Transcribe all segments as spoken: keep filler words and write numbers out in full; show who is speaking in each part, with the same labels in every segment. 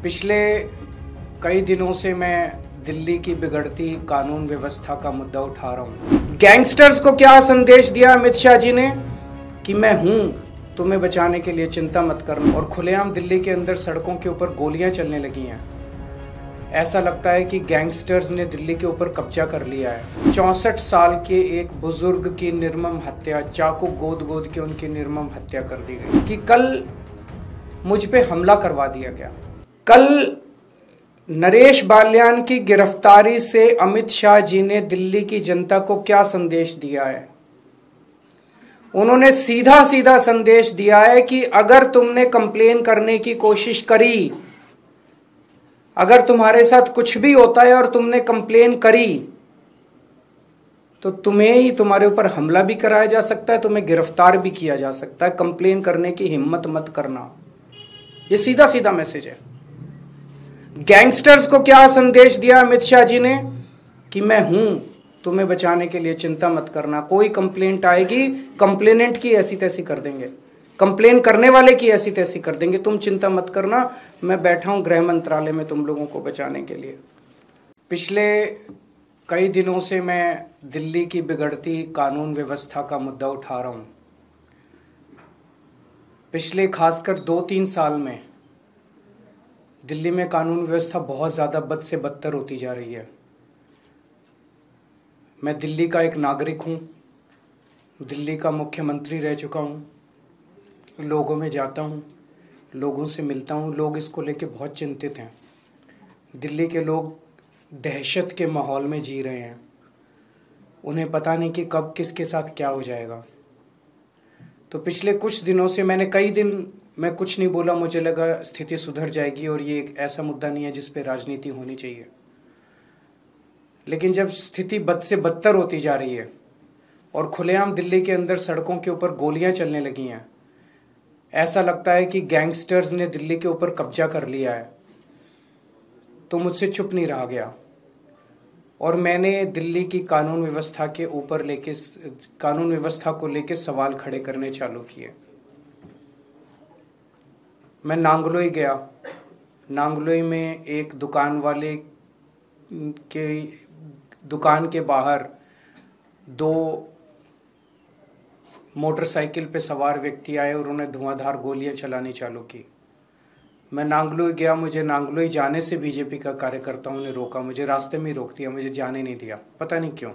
Speaker 1: पिछले कई दिनों से मैं दिल्ली की बिगड़ती कानून व्यवस्था का मुद्दा उठा रहा हूँ। गैंगस्टर्स को क्या संदेश दिया अमित शाह जी ने कि मैं हूँ, तुम्हें बचाने के लिए चिंता मत करना। और खुलेआम दिल्ली के अंदर सड़कों के ऊपर गोलियां चलने लगी हैं। ऐसा लगता है कि गैंगस्टर्स ने दिल्ली के ऊपर कब्जा कर लिया है। चौंसठ साल के एक बुजुर्ग की निर्मम हत्या, चाकू गोद गोद के उनकी निर्मम हत्या कर दी गई। कि कल मुझ पे हमला करवा दिया गया। कल नरेश बाल्यान की गिरफ्तारी से अमित शाह जी ने दिल्ली की जनता को क्या संदेश दिया है? उन्होंने सीधा सीधा संदेश दिया है कि अगर तुमने कंप्लेन करने की कोशिश करी, अगर तुम्हारे साथ कुछ भी होता है और तुमने कंप्लेन करी, तो तुम्हें ही तुम्हारे ऊपर हमला भी कराया जा सकता है, तुम्हें गिरफ्तार भी किया जा सकता है। कंप्लेन करने की हिम्मत मत करना। ये सीधा सीधा मैसेज है। गैंगस्टर्स को क्या संदेश दिया अमित शाह जी ने कि मैं हूं, तुम्हें बचाने के लिए चिंता मत करना। कोई कंप्लेंट आएगी, कंप्लेनेंट की ऐसी तैसी कर देंगे, कंप्लेन करने वाले की ऐसी तैसी कर देंगे। तुम चिंता मत करना, मैं बैठा हूं गृह मंत्रालय में तुम लोगों को बचाने के लिए। पिछले कई दिनों से मैं दिल्ली की बिगड़ती कानून व्यवस्था का मुद्दा उठा रहा हूं। पिछले खासकर दो तीन साल में दिल्ली में कानून व्यवस्था बहुत ज़्यादा बद से बदतर होती जा रही है। मैं दिल्ली का एक नागरिक हूँ, दिल्ली का मुख्यमंत्री रह चुका हूँ, लोगों में जाता हूँ, लोगों से मिलता हूँ। लोग इसको लेके बहुत चिंतित हैं। दिल्ली के लोग दहशत के माहौल में जी रहे हैं। उन्हें पता नहीं कि कब किसके साथ क्या हो जाएगा। तो पिछले कुछ दिनों से मैंने कई दिन मैं कुछ नहीं बोला। मुझे लगा स्थिति सुधर जाएगी और ये एक ऐसा मुद्दा नहीं है जिस पे राजनीति होनी चाहिए। लेकिन जब स्थिति बद से बदतर होती जा रही है और खुलेआम दिल्ली के अंदर सड़कों के ऊपर गोलियां चलने लगी हैं, ऐसा लगता है कि गैंगस्टर्स ने दिल्ली के ऊपर कब्जा कर लिया है, तो मुझसे चुप नहीं रहा गया। और मैंने दिल्ली की कानून व्यवस्था के ऊपर लेके कानून व्यवस्था को लेके सवाल खड़े करने चालू किए। मैं नांगलोई गया। नांगलोई में एक दुकान वाले के दुकान के बाहर दो मोटरसाइकिल पे सवार व्यक्ति आए और उन्हें धुआंधार गोलियां चलानी चालू की। मैं नांगलोई गया। मुझे नांगलोई जाने से बीजेपी का कार्यकर्ताओं ने रोका, मुझे रास्ते में ही रोक दिया, मुझे जाने नहीं दिया, पता नहीं क्यों।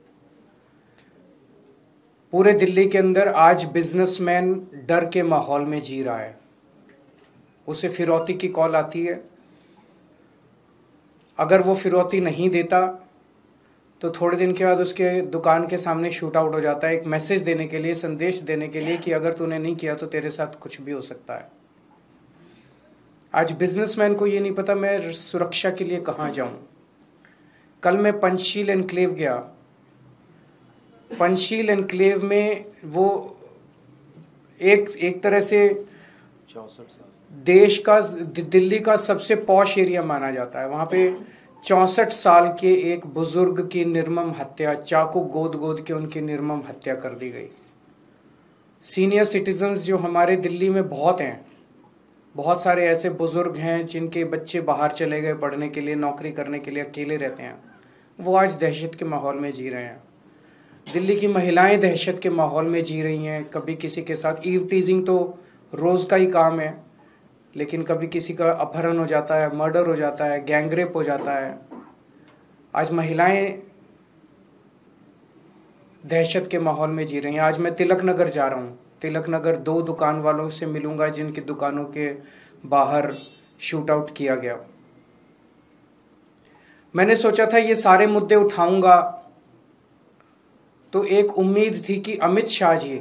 Speaker 1: पूरे दिल्ली के अंदर आज बिजनेसमैन डर के माहौल में जी रहा है। उसे फिरौती की कॉल आती है। अगर वो फिरौती नहीं देता तो थोड़े दिन के बाद उसके दुकान के सामने शूट आउट हो जाता है, एक मैसेज देने के लिए, संदेश देने के लिए कि अगर तूने नहीं किया तो तेरे साथ कुछ भी हो सकता है। आज बिजनेसमैन को ये नहीं पता मैं सुरक्षा के लिए कहाँ जाऊं। कल मैं पंचशील एनक्लेव गया। पंचशील एनक्लेव में वो एक एक तरह से देश का, दिल्ली का सबसे पॉश एरिया माना जाता है। वहां पे चौंसठ साल के एक बुजुर्ग की निर्मम हत्या, चाकू गोद गोद के उनकी निर्मम हत्या कर दी गई। सीनियर सिटीजन्स जो हमारे दिल्ली में बहुत हैं, बहुत सारे ऐसे बुजुर्ग हैं जिनके बच्चे बाहर चले गए पढ़ने के लिए, नौकरी करने के लिए, अकेले रहते हैं, वो आज दहशत के माहौल में जी रहे हैं। दिल्ली की महिलाएं दहशत के माहौल में जी रही हैं। कभी किसी के साथ ईव टीजिंग तो रोज़ का ही काम है, लेकिन कभी किसी का अपहरण हो जाता है, मर्डर हो जाता है, गैंगरेप हो जाता है। आज महिलाएं दहशत के माहौल में जी रही हैं। आज मैं तिलक नगर जा रहा हूँ। तिलक नगर दो दुकान वालों से मिलूंगा जिनकी दुकानों के बाहर शूट आउट किया गया। मैंने सोचा था ये सारे मुद्दे उठाऊंगा तो एक उम्मीद थी कि अमित शाह जी,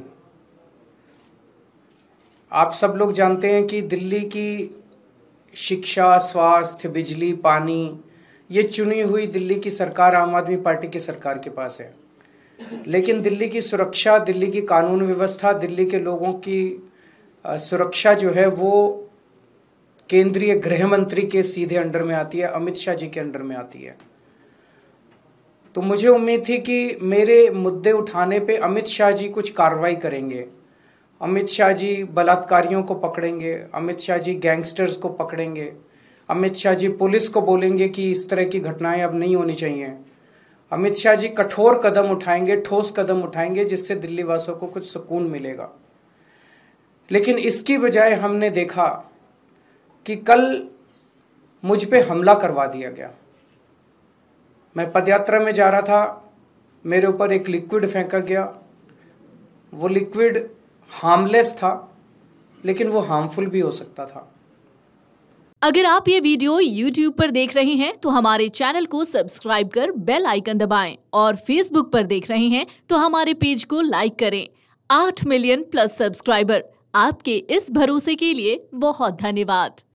Speaker 1: आप सब लोग जानते हैं कि दिल्ली की शिक्षा, स्वास्थ्य, बिजली, पानी, ये चुनी हुई दिल्ली की सरकार आम आदमी पार्टी की सरकार के पास है। लेकिन दिल्ली की सुरक्षा, दिल्ली की कानून व्यवस्था, दिल्ली के लोगों की सुरक्षा जो है वो केंद्रीय गृह मंत्री के सीधे अंडर में आती है, अमित शाह जी के अंडर में आती है। तो मुझे उम्मीद थी कि मेरे मुद्दे उठाने पे अमित शाह जी कुछ कार्रवाई करेंगे। अमित शाह जी बलात्कारियों को पकड़ेंगे, अमित शाह जी गैंगस्टर्स को पकड़ेंगे, अमित शाह जी पुलिस को बोलेंगे कि इस तरह की घटनाएं अब नहीं होनी चाहिए। अमित शाह जी कठोर कदम उठाएंगे, ठोस कदम उठाएंगे, जिससे दिल्ली वासियों को कुछ सुकून मिलेगा। लेकिन इसकी बजाय हमने देखा कि कल मुझ पे हमला करवा दिया गया। मैं पदयात्रा में जा रहा था, मेरे ऊपर एक लिक्विड फेंका गया। वो लिक्विड हार्मलेस था, लेकिन वो हार्मफुल भी हो सकता था।
Speaker 2: अगर आप ये वीडियो यूट्यूब पर देख रहे हैं तो हमारे चैनल को सब्सक्राइब कर बेल आइकन दबाएं, और फेसबुक पर देख रहे हैं तो हमारे पेज को लाइक करें। आठ मिलियन प्लस सब्सक्राइबर, आपके इस भरोसे के लिए बहुत धन्यवाद।